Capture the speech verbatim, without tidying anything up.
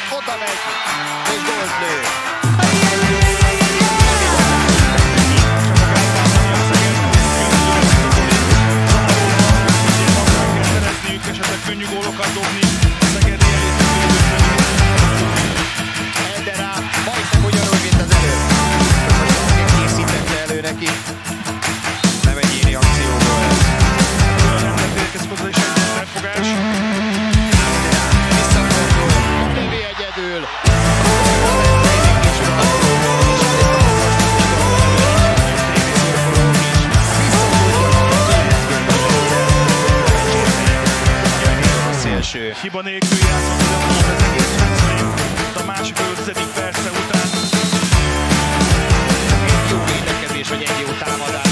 oda megy, és gólt lő. Esetleg könnyű gólokat dobni, Szegedi Elderá, majdnem ugyanúgy, mint az előtt. Készítette elő neki. Nem egy éri akció volt. nem lett érkezik hozzá is egy felfogás. Elderá, visszafordul, lövi egyedül. Hiba nélkül játszott az egész percben, a másik ötvenedik perce után. Egy jó védekezés, vagy egy jó támadás.